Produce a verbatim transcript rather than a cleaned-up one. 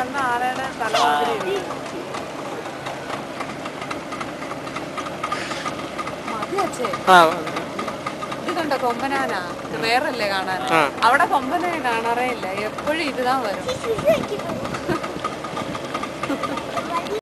വന്ന ആനയുടെ തലമാതിരി ഇത് കണ്ടോ കൊമ്പനാന വേറല്ലേ കാണാൻ അവിടെ കൊമ്പനെ കാണാറേ ഇല്ല എപ്പോഴും ഇതുതാ വരും